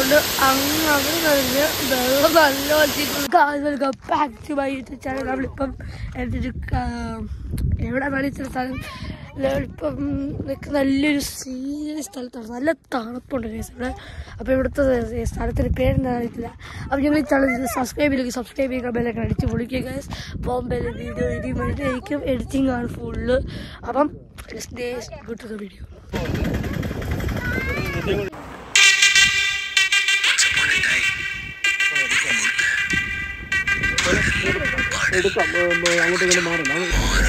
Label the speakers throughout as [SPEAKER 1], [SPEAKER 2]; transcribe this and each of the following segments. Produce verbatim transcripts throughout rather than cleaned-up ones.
[SPEAKER 1] അതുകൊണ്ട് അങ്ങ് അങ്ങനെ കഴിഞ്ഞ് വെള്ളം നല്ല വെച്ചിട്ടുണ്ട്. Back to my YouTube channel. നമ്മളിപ്പം എന്തൊരു എവിടെ വേണിച്ച സ്ഥലം ഇപ്പം നല്ലൊരു സീരിയസ് സ്ഥലത്താണ്. നല്ല തണുപ്പുണ്ട് കേസ് ഇവിടെ. അപ്പോൾ ഇവിടുത്തെ സ്ഥലത്തിൻ്റെ പേരെന്താ അറിയത്തില്ല. അപ്പോൾ നിങ്ങൾ ഈ ചാനൽ സബ്സ്ക്രൈബ് ചെയ്യില്ലെങ്കിൽ സബ്സ്ക്രൈബ് ചെയ്യുക, ബെല്ലൊക്കെ അടിച്ച് പൊളിക്കുക ഗൈസ്. ബോംബെയിലെ വീഡിയോ എഡിറ്റ് വേണ്ടിയിട്ട് എനിക്കും എഡിറ്റിംഗ് ആണ് ഫുള്ള്. അപ്പം ഗുഡ് ടു ദ വീഡിയോ.
[SPEAKER 2] എടുക്കാം അങ്ങോട്ട് ഇങ്ങനെ മാറണം.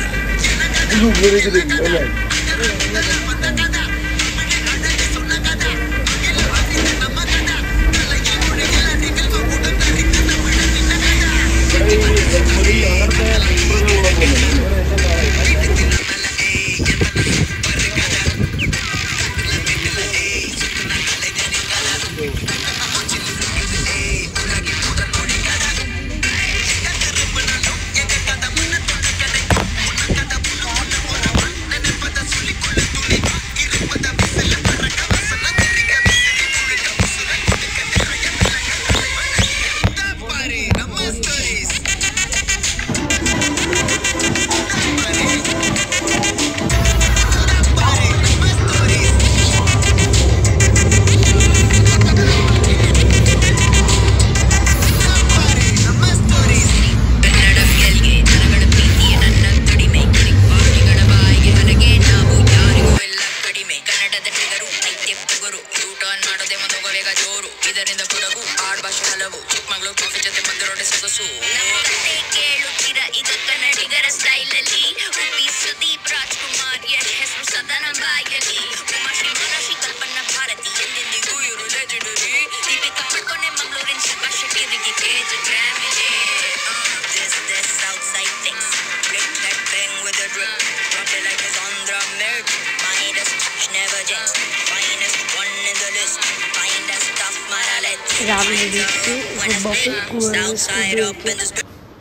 [SPEAKER 2] ಇದರಿಂದ ಕೊಡಗು ಆಡ್ಭಾಷೆ ಹಲವು ಚಿಕ್ಕಮಗಳೂರು ಕಾಫಿ ಜೊತೆ ಮಂದಿರೋಡೆ ಸೊಗಸು ಕೇಳುತ್ತೀರ ಇದು ಕನ್ನಡಿಗರ ಸ್ಟೈಲಲ್ಲಿ ಉಪ್ಪಿ ಸುದೀಪ್ ರಾಜ್ಕುಮಾರ್ ಯಶ್ ಹೆಸರು ಸದನ ಬಾಯಲಿ ಉಮಾಶ್ರೀ ಮಹಾರಾಶಿ ಕಲ್ಪನಾ ಭಾರತಿ ಎಂದೆಂದಿಗೂ ಇವರು ಲೆಜೆಂಡರಿ ದೀಪಿಕಾ ಪಡ್ಕೊನೆ ಮಂಗಳೂರಿನ ಶಿಲ್ಪಾ ಶೆಟ್ಟಿರಿಗೆ ಕೇಜ್ ಗ್ರಾಮಿಲಿ ದಿಸ್ ದಿಸ್ ಔಟ್ಸೈಡ್ ಥಿಂಗ್ಸ್ ಬ್ಲಿಕ್ blood bang with a drip rock it like it's on the milk minus never jinx finest one in the list find that stuff mara let's
[SPEAKER 1] രാവിലെ എണീറ്റ് football
[SPEAKER 2] outside up in this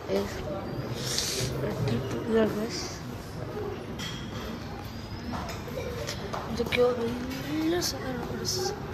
[SPEAKER 1] ഇതൊക്കെയോ നല്ല സാധനമാണ്.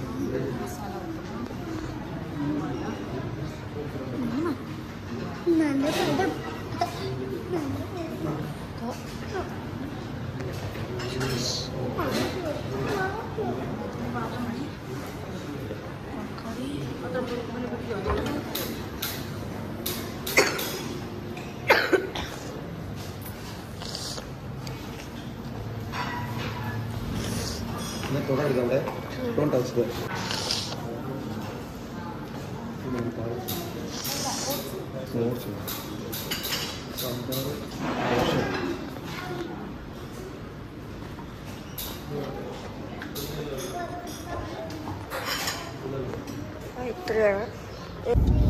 [SPEAKER 2] Don't touch that.
[SPEAKER 1] ഇത്രയാണ്.